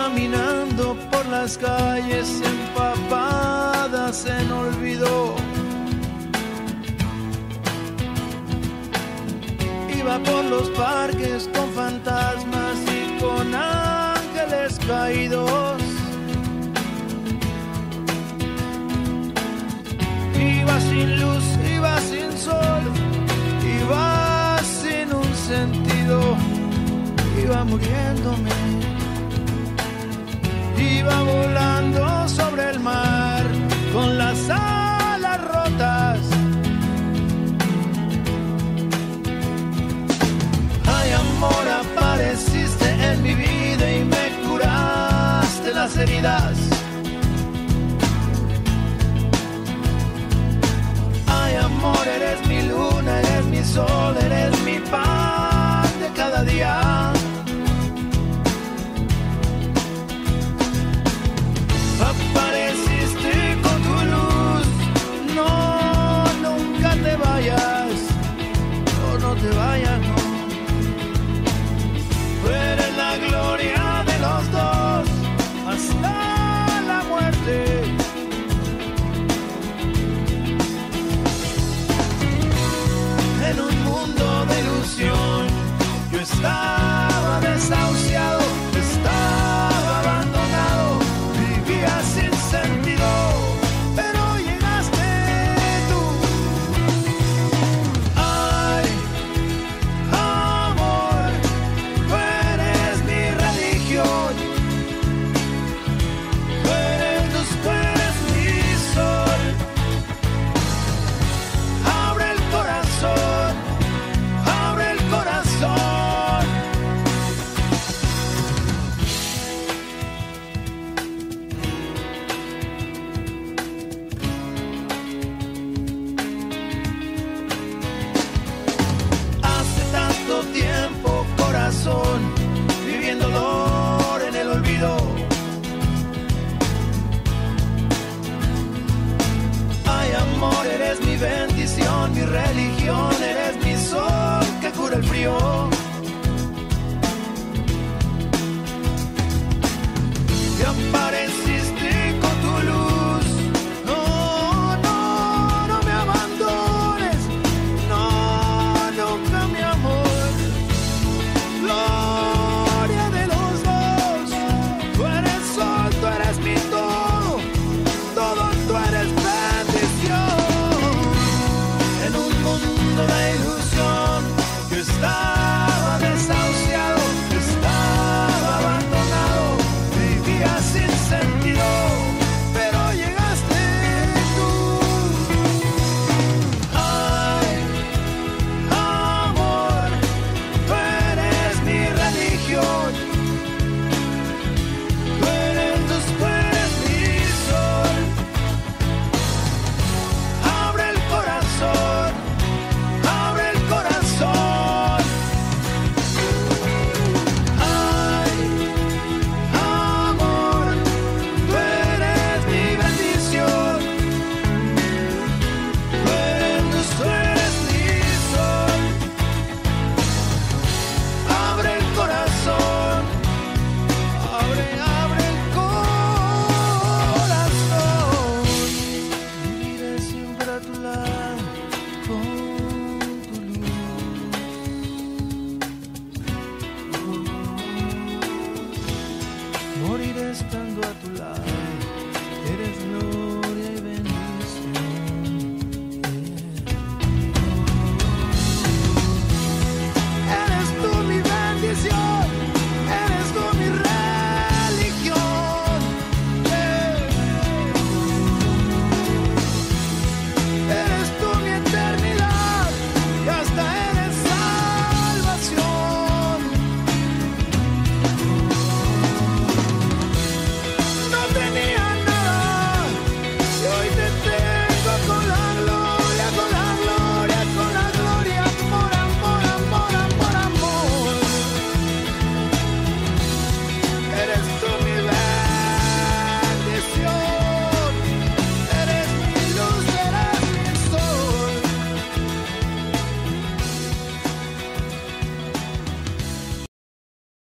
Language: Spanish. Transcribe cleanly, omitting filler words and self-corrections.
caminando por las calles empapadas en olvido. Iba por los parques con fantasmas y con ángeles caídos. Iba sin luz, iba sin sol, iba sin un sentido, iba muriéndome. Iba volando sobre el mar con las alas rotas. Ay, amor, apareciste en mi vida y me curaste las heridas. Ay, amor, eres mi luna, eres mi sol, eres mi pan de cada día. Apareciste con tu luz, no, nunca te vayas, no te vayas, no. Tú eres la gloria de los dos, hasta la muerte. En un mundo de ilusión, yo estaba desahuciado, estaba abandonado. Sin sentido, pero llegaste tú. Ay, amor, tú eres mi religión. Tú eres mi sol. Abre el corazón, abre el corazón. Viviendo dolor en el olvido. Ay, amor, eres mi bendición, mi religión, eres mi sol que cura el frío.